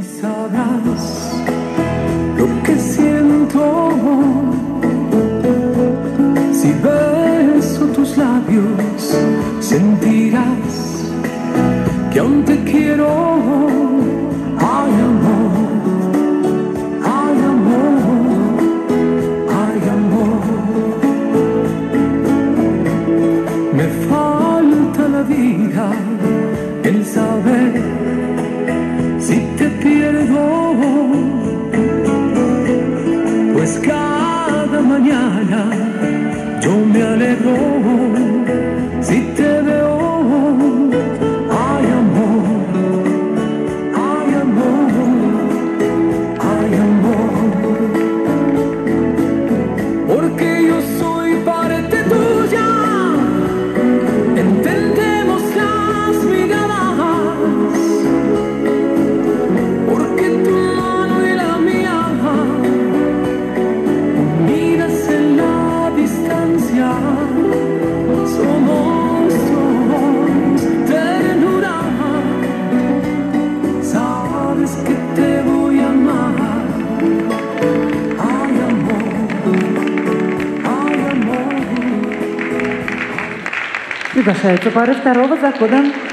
sabrás lo que siento. Si beso tus labios, sentirás que aún te quiero. Ay, amor, ay, amor, ay, amor. Me falta la vida, el saber si te pierdo, pues cada mañana yo me alegro si te veo. Ay, amor, ay, amor, ay, amor. Porque yo soy parte tuya. Entendemos las miradas. Porque tu mano y la mía unidas en la distancia. Somos dos, ternura. Sabes que te voy a amar. Ay, amor, ay, amor. Приглашается пары второго захода.